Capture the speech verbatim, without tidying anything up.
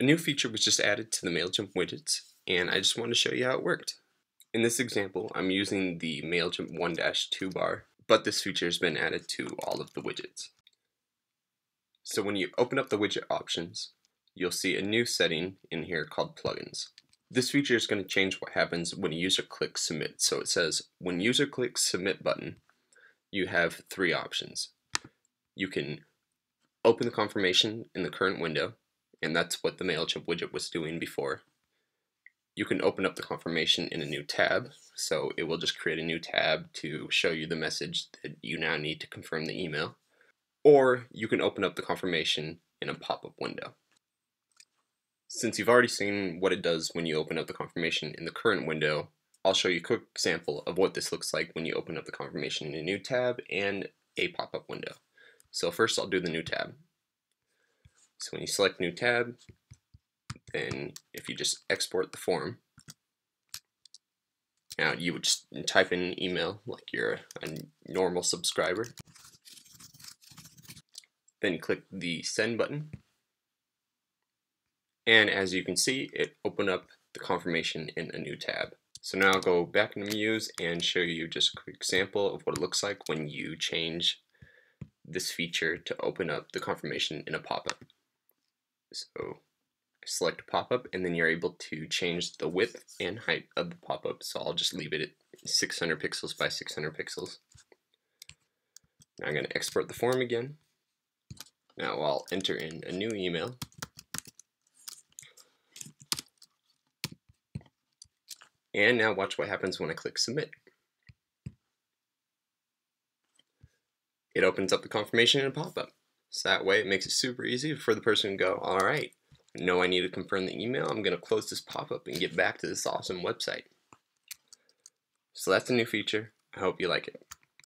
A new feature was just added to the MailChimp widgets, and I just wanted to show you how it worked. In this example, I'm using the MailChimp one dash two bar, but this feature has been added to all of the widgets. So when you open up the widget options, you'll see a new setting in here called plugins. This feature is going to change what happens when a user clicks submit. So it says when user clicks submit button, you have three options. You can open the confirmation in the current window, and that's what the MailChimp widget was doing before. You can open up the confirmation in a new tab, so it will just create a new tab to show you the message that you now need to confirm the email. Or you can open up the confirmation in a pop-up window. Since you've already seen what it does when you open up the confirmation in the current window, I'll show you a quick example of what this looks like when you open up the confirmation in a new tab and a pop-up window. So first I'll do the new tab. So when you select new tab, then if you just export the form, now you would just type in an email like you're a normal subscriber. Then click the send button. And as you can see, it opened up the confirmation in a new tab. So now I'll go back into Muse and show you just a quick example of what it looks like when you change this feature to open up the confirmation in a pop-up. So select pop-up, and then you're able to change the width and height of the pop-up. So I'll just leave it at six hundred pixels by six hundred pixels. Now I'm going to export the form again. Now I'll enter in a new email. And now watch what happens when I click submit. It opens up the confirmation in a pop-up. So that way it makes it super easy for the person to go, all right, I know I need to confirm the email, I'm going to close this pop-up and get back to this awesome website. So that's a new feature. I hope you like it.